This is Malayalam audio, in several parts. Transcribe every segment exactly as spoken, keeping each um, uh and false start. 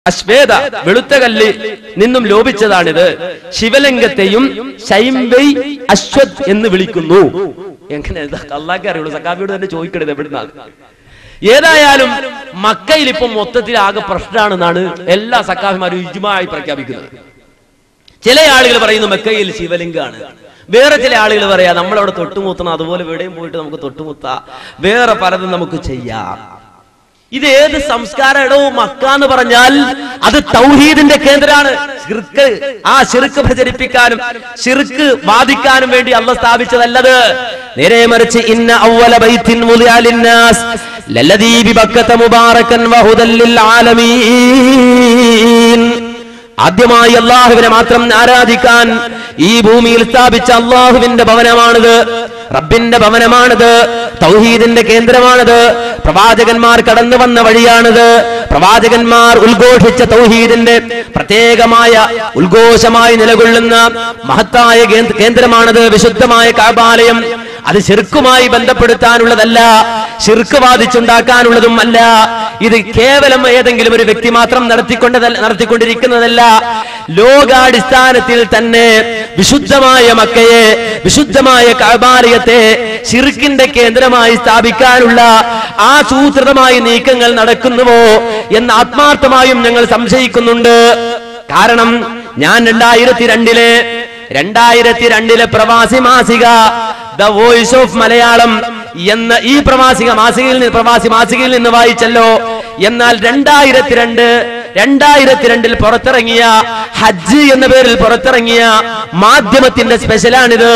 അശ്വേത വെളുത്ത കല്ല് നിന്നും ലോപിച്ചതാണിത്. ശിവലിംഗത്തെയും ശൈംവൈ അശ്വത് എന്ന് വിളിക്കുന്നു. എങ്ങനെ അള്ളാഹ്ക്ക് അറിയുള്ളൂ, സക്കാഫിയോട് തന്നെ ചോദിക്കരുത് എവിടുന്നാണ്. ഏതായാലും മക്കയിൽ ഇപ്പൊ മൊത്തത്തിൽ ആകെ പ്രശ്നമാണെന്നാണ് എല്ലാ സക്കാഫിമാരും ഇജ്മാഅി പ്രഖ്യാപിക്കുന്നത്. ചില ആളുകൾ പറയുന്നു മക്കയിൽ ശിവലിംഗാണ്, വേറെ ചില ആളുകൾ പറയാ നമ്മളവിടെ തൊട്ടുമുത്തണം, അതുപോലെ എവിടെയും പോയിട്ട് നമുക്ക് തൊട്ടുമുത്താം, വേറെ പലതും നമുക്ക് ചെയ്യാം. ഇത് ഏത് സംസ്കാരം? ഇടോ, മക്ക എന്ന് പറഞ്ഞാൽ അത് തൗഹീദിന്റെ കേന്ദ്രമാണ്. ശിർക്ക്, ആ ശിർക്ക് പ്രചരിപ്പിക്കാനും ശിർക്ക് വാദിക്കാനും വേണ്ടി അല്ലാഹ് സ്ഥാപിച്ചതല്ലത്. നേരെ മറിച്ച് ഇന്ന അവ്വല ബൈത്തിൻ വുദിഅ ലിന്നാസ് ലല്ലദീ ബിബക്കത മുബാറകൻ വഹുദൽ ലിൽ ആലമീൻ. ആദ്യമായി അല്ലാഹുവിനെ മാത്രം ആരാധിക്കാൻ ഈ ഭൂമിയിൽ സ്ഥാപിച്ച അല്ലാഹുവിന്റെ ഭവനമാണിത്, റബ്ബിന്റെ ഭവനമാണിത്, തൗഹീദിന്റെ കേന്ദ്രമാണിത്. പ്രവാചകന്മാർ കടന്നു വന്ന വഴിയാണിത്. പ്രവാചകന്മാർ ഉദ്ഘോഷിച്ച തൗഹീദിന്റെ പ്രത്യേകമായ ഉദ്ഘോഷമായി നിലകൊള്ളുന്ന മഹത്തായ കേന്ദ്രമാണത് വിശുദ്ധമായ കഅബാലയം. അത് ശിർക്കുമായി ബന്ധപ്പെടുത്താനുള്ളതല്ല, ശിർക്ക് വാദിച്ചുണ്ടാക്കാനുള്ളതും അല്ല. ഇത് കേവലം ഏതെങ്കിലും ഒരു വ്യക്തി മാത്രം നടത്തിക്കൊണ്ടതല്ല നടത്തിക്കൊണ്ടിരിക്കുന്നതല്ല. ലോകാടിസ്ഥാനത്തിൽ തന്നെ വിശുദ്ധമായ മക്കയെ, വിശുദ്ധമായ കഅബാലയത്തെ ശിർക്കിന്റെ കേന്ദ്രമായി സ്ഥാപിക്കാനുള്ള ആസൂത്രിതമായ നീക്കങ്ങൾ നടക്കുന്നുവോ എന്ന് ആത്മാർത്ഥമായും ഞങ്ങൾ സംശയിക്കുന്നുണ്ട്. കാരണം ഞാൻ രണ്ടായിരത്തി രണ്ടിലെ രണ്ടായിരത്തി രണ്ടിലെ പ്രവാസി മാസിക ദ വോയിസ് ഓഫ് മലയാളം എന്ന ഈ പ്രവാസിക മാസികയിൽ നിന്ന് പ്രവാസി മാസികയിൽ നിന്ന് വായിച്ചല്ലോ. എന്നാൽ രണ്ടായിരത്തി രണ്ട് രണ്ടായിരത്തി രണ്ടിൽ പുറത്തിറങ്ങിയ ഹജ്ജ് എന്ന പേരിൽ പുറത്തിറങ്ങിയ മാധ്യമത്തിന്റെ സ്പെഷ്യലാണിത്.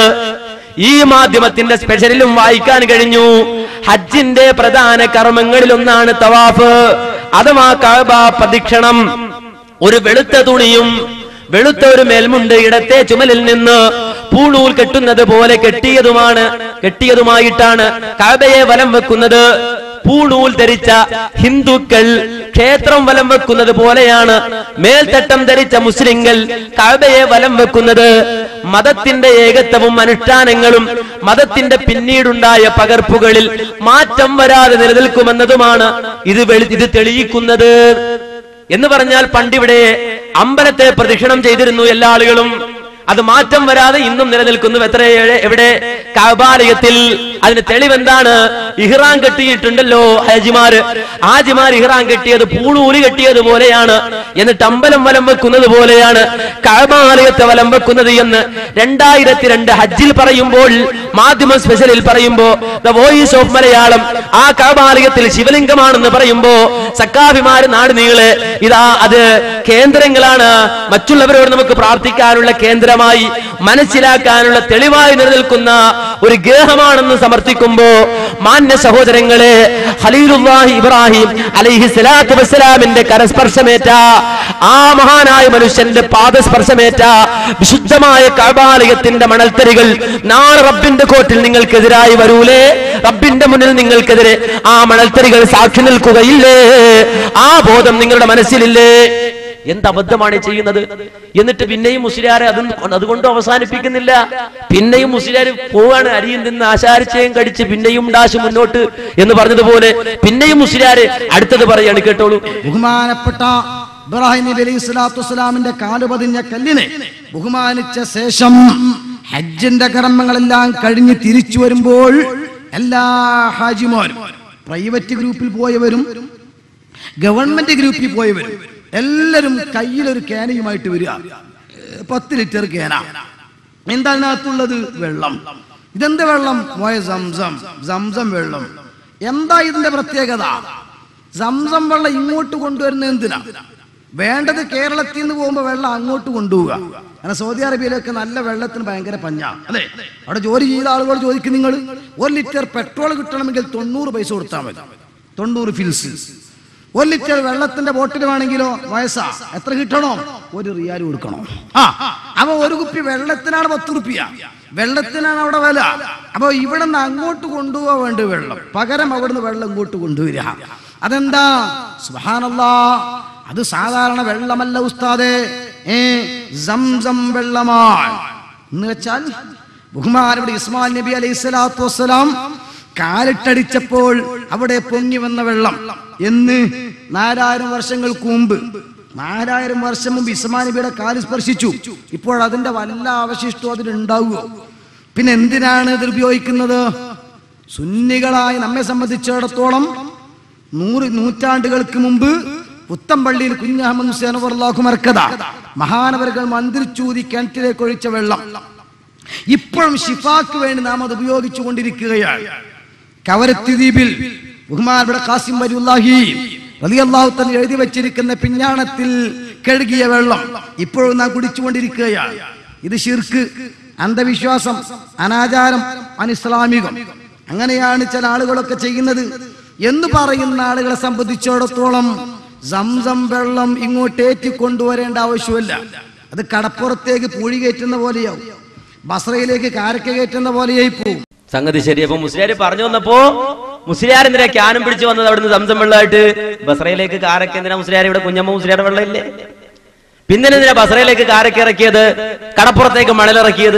ഈ മാധ്യമത്തിന്റെ സ്പെഷ്യലിലും വായിക്കാൻ കഴിഞ്ഞു, ഹജ്ജിന്റെ പ്രധാന കർമ്മങ്ങളിൽ ഒന്നാണ് തവാഫ് അഥവാ കഅബ പ്രദക്ഷിണം. ഒരു വെളുത്ത തുണിയും വെളുത്ത ഒരു മേൽമുണ്ട് ഇടത്തെ ചുമലിൽ നിന്ന് പൂണൂൽ കെട്ടുന്നത് പോലെ കെട്ടിയതുമാണ് കെട്ടിയതുമായിട്ടാണ് കഅബയെ വലം വെക്കുന്നത്. പൂണൂൽ ധരിച്ച ഹിന്ദുക്കൾ ക്ഷേത്രം വലം വെക്കുന്നത് പോലെയാണ് മേൽത്തട്ടം ധരിച്ച മുസ്ലിങ്ങൾ കഅബയെ വലം വെക്കുന്നത്. മതത്തിന്റെ ഏകത്വവും അനുഷ്ഠാനങ്ങളും മതത്തിന്റെ പിന്നീടുണ്ടായ പകർപ്പുകളിൽ മാറ്റം വരാതെ നിലനിൽക്കുമെന്നതുമാണ് ഇത് ഇത് തെളിയിക്കുന്നത്. എന്ന് പറഞ്ഞാൽ പണ്ടിവിടെ അമ്പലത്തെ പ്രദക്ഷിണം ചെയ്തിരുന്നു എല്ലാ ആളുകളും, അത് മാറ്റം വരാതെ ഇന്നും നിലനിൽക്കുന്നു. എത്ര എവിടെ? കഅബാലയത്തിൽ. അതിന് തെളിവെന്താണ്? ഇഹ്റാം കെട്ടിയിട്ടുണ്ടല്ലോ ഹാജിമാര്. ഹാജിമാർ ഇഹ്റാം കെട്ടിയത് പൂണൂല് കെട്ടിയത് പോലെയാണ്, എന്നിട്ട് അമ്പലം വലം വെക്കുന്നത് പോലെയാണ് കഅബാലയത്തെ വലം വെക്കുന്നത് എന്ന് രണ്ടായിരത്തി രണ്ട് ഹജ്ജിൽ പറയുമ്പോൾ, മാധ്യമ സ്പെഷ്യലിൽ പറയുമ്പോ, ദ വോയിസ് ഓഫ് മലയാളം ആ കഅബാലയത്തിൽ ശിവലിംഗമാണെന്ന് പറയുമ്പോ സക്കാഫിമാര് നാട് നീളെ ഇതാ അത് കേന്ദ്രങ്ങളാണ്, മറ്റുള്ളവരോട് നമുക്ക് പ്രാർത്ഥിക്കാനുള്ള കേന്ദ്രമായി മനസ്സിലാക്കാനുള്ള തെളിവായി നിലനിൽക്കുന്ന ഒരു ഗേഹമാണെന്ന് സമർത്ഥിക്കുമ്പോ, മാന്യ സഹോദരങ്ങളെ, ഖലീലുല്ലാഹി ഇബ്രാഹിം അലൈഹി സ്വലാത്തു വസ്സലാമിന്റെ കരസ്പർശമേറ്റ ആ മഹാനായ മനുഷ്യന്റെ പാദസ്പർശമേറ്റ വിശുദ്ധമായ കഅബാലയത്തിന്റെ മണൽത്തരികൾ നാളെ റബ്ബിന്റെ കോർട്ടിൽ നിങ്ങൾക്കെതിരായി വരൂലേ? റബ്ബിന്റെ മുന്നിൽ നിങ്ങൾക്കെതിരെ ആ മണൽത്തരികൾ സാക്ഷി നിൽക്കുകയില്ലേ? ആ ബോധം നിങ്ങളുടെ മനസ്സിലില്ലേ? എന്ത് അബദ്ധമാണ് ചെയ്യുന്നത്? എന്നിട്ട് പിന്നെയും മുസ്ലിയാരെ അതും അതുകൊണ്ട് അവസാനിപ്പിക്കുന്നില്ല. പിന്നെയും മുസ്ലിയാർ പോവാണ്, അരിയിൽ നിന്ന് ആശാരിച്ചയും കടിച്ച് പിന്നെയും ഡാശ് മുന്നോട്ട് എന്ന് പറഞ്ഞതുപോലെ പിന്നെയും മുസ്ലിയാര് അടുത്തത് പറയാണ്, കേട്ടോളൂ. ബഹുമാനപ്പെട്ട ഇബ്രാഹിം നബി അലൈഹി സ്വലാത്തു വസ്സലാമിന്റെ കാല് പതിഞ്ഞ കല്ലിനെ ബഹുമാനിച്ച ശേഷം ഹജ്ജിന്റെ കർമ്മങ്ങളെല്ലാം കഴിഞ്ഞ് തിരിച്ചു വരുമ്പോൾ എല്ലാ ഹാജിമാരും, പ്രൈവറ്റ് ഗ്രൂപ്പിൽ പോയവരും ഗവൺമെന്റ് ഗ്രൂപ്പിൽ പോയവരും എല്ലാവരും കയ്യിലൊരു ക്യാനയുമായിട്ട് വരിക. പത്ത് ലിറ്റർ ക്യാന. എന്താണ് അകത്തുള്ളത്? വെള്ളം. ഇതെന്ത് വെള്ളം? മോയ സംസം സംസം വെള്ളം. എന്താ ഇതിന്റെ പ്രത്യേകത? സംസം വെള്ളം ഇങ്ങോട്ട് കൊണ്ടുവരുന്നത് എന്തിനാ? വേണ്ടത് കേരളത്തിൽ നിന്ന് പോകുമ്പോ വെള്ളം അങ്ങോട്ട് കൊണ്ടുപോവുക. കാരണം സൗദി അറേബ്യയിലൊക്കെ നല്ല വെള്ളത്തിന് ഭയങ്കര പഞ്ഞാ, അല്ലെ? അവിടെ ജോലി ചെയ്ത ആളുകൾ ചോദിക്കും, നിങ്ങൾ ഒരു ലിറ്റർ പെട്രോൾ കിട്ടണമെങ്കിൽ തൊണ്ണൂറ് പൈസ കൊടുത്താൽ മതി, തൊണ്ണൂറ് ഫിൽസ്. ഒരു ലിറ്റർ വെള്ളത്തിന്റെ ബോട്ടിൽ വേണമെങ്കിലോ വയസ്സാ എത്ര കിട്ടണോ? ഒരു റിയാൽ കൊടുക്കണോ? ആ അപ്പൊ ഒരു കുപ്പി വെള്ളത്തിനാണ് പത്ത് റുപ്യ, വെള്ളത്തിനാണ് അവിടെ വില. അപ്പൊ ഇവിടെ നിന്ന് അങ്ങോട്ട് കൊണ്ടുപോകാൻ വേണ്ടി വെള്ളം, പകരം അവിടുന്ന് വെള്ളം ഇങ്ങോട്ട് കൊണ്ടുവരിക. അതെന്താ? സുബ്ഹാനല്ലാഹ്, അത് സാധാരണ വെള്ളമല്ല ഉസ്താദേ, ഏ സംസം വെള്ളമാണ്. എന്ന് വെച്ചാൽ ബഹുമാനപ്പെട്ട ഇസ്മായിൽ നബി അലൈഹി സ്വലാത്തു വസ്സലാം കാലിട്ടടിച്ചപ്പോൾ അവിടെ പൊങ്ങി വന്ന വെള്ളം എന്ന് നാലായിരം വർഷങ്ങൾക്ക് മുമ്പ് നാലായിരം വർഷം മുമ്പ് ഇസ്മായിൽ നബിയുടെ കാല് സ്പർശിച്ചു. ഇപ്പോൾ അതിന്റെ വല്ല അവശിഷ്ടവും അതിലുണ്ടാവുമോ? പിന്നെ എന്തിനാണ് ഇത് ഉപയോഗിക്കുന്നത്? സുന്നികളായ നമ്മെ സംബന്ധിച്ചിടത്തോളം നൂറ് നൂറ്റാണ്ടുകൾക്ക് മുമ്പ് പുത്തമ്പള്ളിയിൽ കുഞ്ഞഹമ്മദ് ഹുസൈൻ റളിയല്ലാഹു മർക്കദ മഹാനവറുകൾ മന്ത്രിച്ചൂതി കിണറ്റിലേക്ക് ഒഴിച്ച വെള്ളം ഇപ്പോഴും ശിഫാക്ക് വേണ്ടി നാം അത് ഉപയോഗിച്ചു കൊണ്ടിരിക്കുകയാണ്. കവരത്തി ദ്വീപിൽ ബഹുമാനപ്പെട്ട ഖാസിം വലിയുല്ലാഹി റളിയല്ലാഹു തആല എഴുതി വെച്ചിരിക്കുന്ന പിഞ്ഞാണത്തിൽ കഴുകിയ വെള്ളം ഇപ്പോഴും നാം കുടിച്ചുകൊണ്ടിരിക്കുകയാണ്. ഇത് ശിർക്ക്, അന്ധവിശ്വാസം, അനാചാരം, അനിസ്ലാമികം. അങ്ങനെയാണ് ചില ആളുകളൊക്കെ ചെയ്യുന്നത് എന്ന് പറയുന്ന ആളുകളെ സംബന്ധിച്ചിടത്തോളം സംസം വെള്ളം ഇങ്ങോട്ട് ഏറ്റിക്കൊണ്ടുവരേണ്ട ആവശ്യമില്ല. അത് കടപ്പുറത്തേക്ക് പൂഴി കയറ്റുന്ന പോലെയാവും, ബസ്രയിലേക്ക് കാരക്ക കയറ്റുന്ന പോലെയായി പോവും. സംഗതി ശരി. അപ്പൊ മുസ്ലിയാർ പറഞ്ഞു വന്നപ്പോ മുസ്ലിയാർ എന്തിനാ ക്യാനും പിടിച്ചു വന്നത് അവിടുന്ന് സംസം വെള്ളമായിട്ട്? ബസ്രയിലേക്ക് കാരക്ക എന്തിനാ മുസ്ലിയാർ? ഇവിടെ കുഞ്ഞമ്മ മുസ്ലിയാർ വെള്ളം ഇല്ലേ? പിന്നെ എന്തിനാ ബസ്രയിലേക്ക് കാരക്ക ഇറക്കിയത്, കടപ്പുറത്തേക്ക് മണലിറക്കിയത്?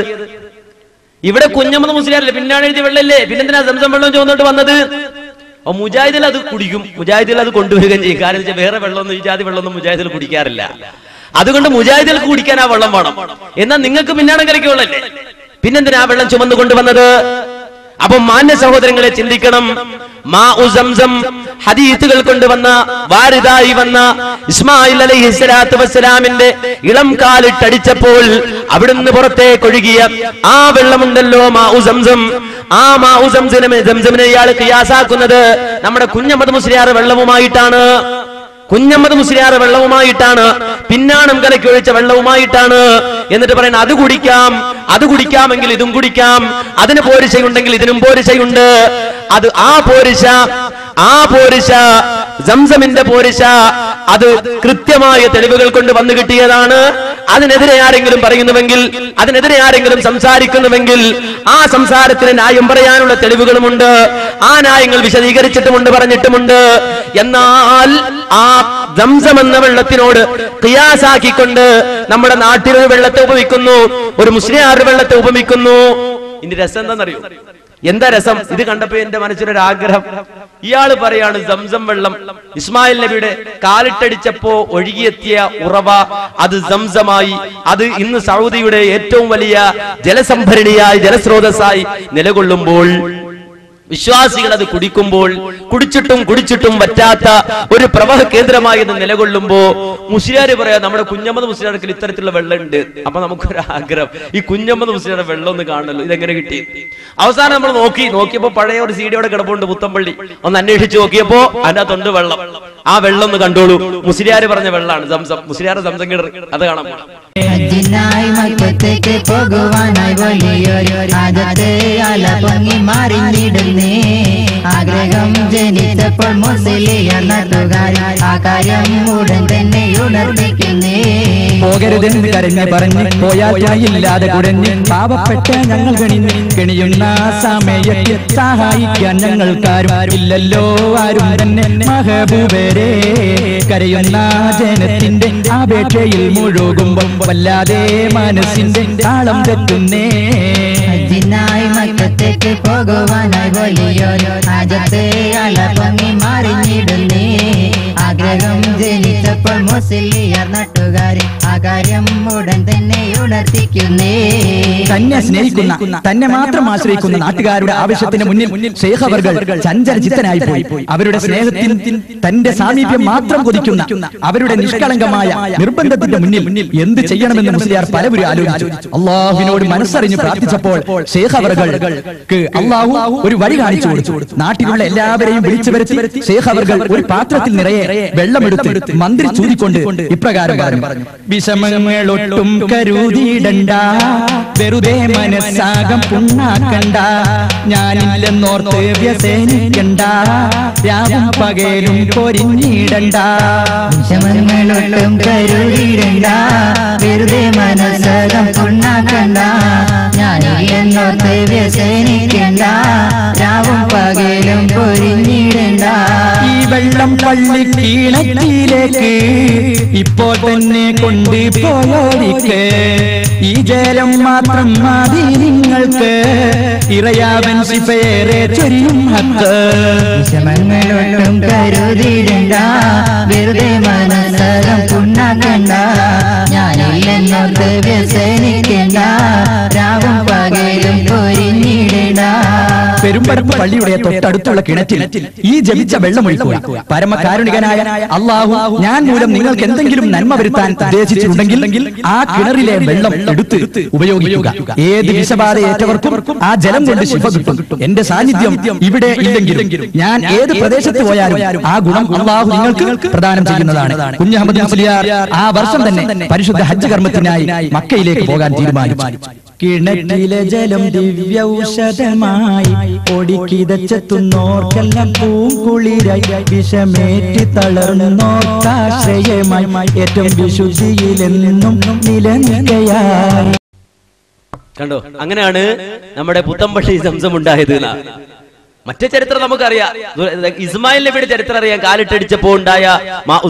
ഇവിടെ കുഞ്ഞമ്മ മുസ്ലിയാരല്ലേ, പിന്നാണ് എഴുതിയ വെള്ളമില്ലേ? പിന്നെന്തിനാ സംസം വെള്ളം ചോദിച്ചിട്ട് വന്നത്? അപ്പൊ മുജാഹിദിൽ അത് കുടിക്കും, മുജാഹിദിൽ അത് കൊണ്ടുവരികയും ചെയ്യും. കാരണം വെച്ചാൽ വേറെ വെള്ളമൊന്നും ഈ ജാതി വെള്ളമൊന്നും മുജാഹിദിൽ കുടിക്കാറില്ല. അതുകൊണ്ട് മുജാഹിദിൽ കുടിക്കാൻ ആ വെള്ളം വേണം. എന്നാൽ നിങ്ങൾക്ക് പിന്നാണ് കലക്കി വെള്ളല്ലേ, പിന്നെന്തിനാ ആ വെള്ളം ചുമന്നു കൊണ്ടുവന്നത്? അപ്പൊ മാന്യ സഹോദരങ്ങളെ ചിന്തിക്കണം. മാഉ സംസം ഹദീസുകൾ കൊണ്ടുവന്ന വാരിദായി വന്ന ഇസ്മായിൽ അലൈഹിസ്സലാത്തു വസ്സലാമിന്റെ ഇളം കാലിട്ടടിച്ചപ്പോൾ അവിടുന്ന് പുറത്തേക്ക് ഒഴുകിയ ആ വെള്ളമുണ്ടല്ലോ മാഉ സംസം, ആ മാഉ സംസമിനെ സംസമിനെ ഇയാൾ ഖിയാസാക്കുന്നത് നമ്മുടെ കുഞ്ഞമ്മദ് മുസ്ലിയാർ വെള്ളവുമായിട്ടാണ്. കുഞ്ഞമ്മദ് മുസ്ലിയാർ വെള്ളവുമായിട്ടാണ്, പിന്നാണം കലക്കി ഒഴിച്ച വെള്ളവുമായിട്ടാണ്. എന്നിട്ട് പറയുന്നത് അത് കുടിക്കാം, അത് കുടിക്കാമെങ്കിൽ ഇതും കുടിക്കാം, അതിന് പോരിശയുണ്ടെങ്കിൽ ഇതിനും പോരിശയുണ്ട്. അത് ആ പോരിശ ആ പോരിശ സംസമിന്റെ പോരിശ അത് കൃത്യമായ തെളിവുകൾ കൊണ്ട് വന്നു കിട്ടിയതാണ്. അതിനെതിരെ ആരെങ്കിലും പറയുന്നുവെങ്കിൽ, അതിനെതിരെ ആരെങ്കിലും സംസാരിക്കുന്നുവെങ്കിൽ ആ സംസാരത്തിന് ന്യായം പറയാനുള്ള തെളിവുകളുമുണ്ട്. ആ ന്യായങ്ങൾ വിശദീകരിച്ചിട്ടുമുണ്ട്, പറഞ്ഞിട്ടുമുണ്ട്. എന്നാൽ ആ സംസം എന്ന വെള്ളത്തിനോട് ഖിയാസാക്കിക്കൊണ്ട് നമ്മുടെ നാട്ടിലൊരു വെള്ളത്തെ ഉപമിക്കുന്നു, ഒരു മുസ്ലിയാർ വെള്ളത്തെ ഉപമിക്കുന്നു. ഇനി രസം എന്താണെന്നറിയോ? എന്താ രസം? ഇത് കണ്ടപ്പോ എന്റെ മനസ്സിലൊരു ആഗ്രഹം. ഇയാള് പറയാണ് സംസം വെള്ളം ഇസ്മായിൽ നബിയുടെ കാലിട്ടടിച്ചപ്പോ ഒഴുകിയെത്തിയ ഉറവ അത് സംസമായി, അത് ഇന്ന് സൗദിയുടെ ഏറ്റവും വലിയ ജലസംഭരണിയായി ജലസ്രോതസ്സായി നിലകൊള്ളുമ്പോൾ, വിശ്വാസികൾ അത് കുടിക്കുമ്പോൾ, കുടിച്ചിട്ടും കുടിച്ചിട്ടും പറ്റാത്ത ഒരു പ്രവാഹ കേന്ദ്രമായി ഇത് നിലകൊള്ളുമ്പോ മുസ്ലിയാർ പറയാ നമ്മുടെ കുഞ്ഞമ്മദ് മുസ്ലിയാർക്ക് ഇത്തരത്തിലുള്ള വെള്ളം ഉണ്ട്. അപ്പൊ നമുക്കൊരു ആഗ്രഹം, ഈ കുഞ്ഞമ്മദ് മുസ്ലിയാരുടെ വെള്ളം ഒന്ന് കാണണല്ലോ, ഇതെങ്ങനെ കിട്ടി? അവസാനം നമ്മൾ നോക്കി നോക്കിയപ്പോ പഴയ ഒരു സീഡിയോടെ കിടപ്പുണ്ട് പുത്തമ്പള്ളി. ഒന്ന് അന്വേഷിച്ച് നോക്കിയപ്പോ അതിനകത്തുണ്ട് വെള്ളം. ആ വെള്ളം ഒന്ന് കണ്ടോളൂ, മുസ്ലിയാർ പറഞ്ഞ വെള്ളമാണ് സംസം. മുസ്ലിയാർ സംസം കിണർ, അത് കാണാൻ പോകണം. ഹജ്ജിനായി മക്കത്തേക്ക് പോകുവാനായി വലിയൊരു ആദത്തെ അല പൊങ്ങി മാറിഞ്ഞിടുന്നേ. ആഗ്രഹം ജനിച്ചപ്പോൾ മുസ്ലിയാർ നാട്ടുകാരി ആ കാര്യം ഉടൻ തന്നെ ഉണർന്നിക്കുന്നേ. പോകരുതെന്ന് കരഞ്ഞ് പറഞ്ഞ് പോയായില്ലാതെ കുടഞ്ഞ് പാവപ്പെട്ട ഞങ്ങൾ കണിഞ്ഞ് കെണിയുന്ന സമയത്തിൽ സഹായിക്കാൻ ഞങ്ങൾക്കാരും ഇല്ലല്ലോ ആരും തന്നെ. മഹബൂബരെ കരയുന്ന ജനത്തിന്റെ അപേക്ഷയിൽ മുഴുകുമ്പോൾ വല്ലാതെ മനസ്സിന്റെ താളം തെറ്റുന്നേ. ഹജ്ജിനായി മക്കത്തേക്ക് പോകുവാനായി വലിയൊരു ആദത്തെ അല പൊങ്ങി മാറിഞ്ഞിടുന്നേ. ആഗ്രഹം ജനിച്ചപ്പോൾ മുസ്ലിയാർ നാട്ടുകാരി ആ കാര്യം ഉടൻ തന്നെ ഉണർത്തിക്കുന്നേ. തന്നെ സ്നേഹിക്കുന്ന, തന്നെ മാത്രം ആശ്രയിക്കുന്ന നാട്ടുകാരുടെ ആവശ്യത്തിന് മുന്നിൽ ശൈഖ് അവർകൾ ചഞ്ചലചിത്തനായി പോയി. അവരുടെ സ്നേഹത്തിൽ തന്റെ സാമീപ്യം മാത്രം കൊതിക്കുന്ന അവരുടെ നിഷ്കളങ്കമായ നിർബന്ധത്തിന്റെ മുന്നിൽ എന്ത് ചെയ്യണമെന്ന് മുസ്ലിയാർ പലവരും ആലോചിച്ചു. അള്ളാഹുവിനോട് മനസ്സറിഞ്ഞ് പ്രാർത്ഥിച്ചപ്പോൾ ശൈഖ് അവർകൾക്ക് അള്ളാഹു ഒരു വഴി കാണിച്ചു കൊടുത്തു. നാട്ടിലുള്ള എല്ലാവരെയും വിളിച്ചു വരുത്തി ശൈഖ് അവർകൾ ഒരു പാത്രത്തിൽ നിറയെ വെള്ളമെടുത്ത് മന്ത്രി ചൂരിക്കൊണ്ട് ഇപ്രകാരം പറഞ്ഞു: വിഷമങ്ങളൊട്ടും കരുതിയിടണ്ട, വെറുതെ മനസ്സാകം പുണ്ണാക്കണ്ട, ഞാനില്ലെന്നോർത്ത് വ്യസനിക്കണ്ട, രാവും പകലും പൊരിഞ്ഞിടണ്ട. വിഷമങ്ങളൊട്ടും കരുതിയിടണ്ട, വെറുതെ മനസ്സാകം പുണ്ണാക്കണ്ട, ഞാനില്ലെന്നോർത്ത് വ്യസനിക്കണ്ട, രാവും പകലും പൊരിഞ്ഞിടണ്ട. ഈ വെള്ളം പള്ളി കീഴത്തിലേക്ക് ഇപ്പോൾ തന്നെ കൊണ്ടുപോയോരിക്ക് ഈ ജലം മാത്രം മതി നിങ്ങൾക്ക് ഇറയാവൻ സിഫയേറെ ചൊരിയും ഹക്ക്. വിഷമങ്ങളൊട്ടും കരുതിയിടണ്ട, വെറുതെ മനസ്സകം പുണ്ണാക്കണ്ട, ഞാനില്ലെന്നോർത്ത് വ്യസനിക്കണ്ട, രാവും പകലും പൊരിഞ്ഞിടണ്ട. പെരുമ്പടപ്പ് പള്ളിയുടെ തൊട്ടടുത്തുള്ള കിണറ്റിൽ ഈ ജപിച്ച വെള്ളമൊഴിക്കുക. പരമകാരുണികനായ അല്ലാഹു ഞാൻ മൂലം നിങ്ങൾക്ക് എന്തെങ്കിലും നന്മ വരുത്താൻ ഉദ്ദേശിച്ചിട്ടുണ്ടെങ്കിൽ ആ കിണറിലെ വെള്ളം എടുത്ത് ഉപയോഗിക്കുക. ഏത് വിഷബാധയേറ്റവർക്കും ആ ജലം കൊണ്ട് ശിഫ കിട്ടും. എന്റെ സാന്നിധ്യം ഇവിടെ ഇല്ലെങ്കിലും ഞാൻ ഏത് പ്രദേശത്ത് പോയാലും ആ ഗുണം അല്ലാഹു നിങ്ങൾക്ക് പ്രദാനം ചെയ്യുന്നതാണ്. കുഞ്ഞഹമ്മദ് മുസ്ലിയാർ ആ വർഷം തന്നെ പരിശുദ്ധ ഹജ്ജ് കർമ്മത്തിനായി മക്കയിലേക്ക് പോകാൻ തീരുമാനിച്ചു. കിണറ്റിലെ ജലം ദിവ്യൌഷധമായി ഒടിക്കിതച്ചെത്തുന്നോർക്കെല്ലാം പൂങ്കുളിരായി വിഷമേറ്റി തളർന്നോർക്കാശ്രയമായി ഏറ്റവും വിശുദ്ധിയിലെന്നും നിലനിൽക്കയായി. കണ്ടോ, അങ്ങനെയാണ് നമ്മുടെ പുത്തമ്പള്ളി സംസം ഉണ്ടായത്. മറ്റേ ചരിത്രം നമുക്കറിയാം, ഇസ്മായിൽ നബിയുടെ ചരിത്രം അറിയാം. കാലിട്ടടിച്ചപ്പോ ഉണ്ടായ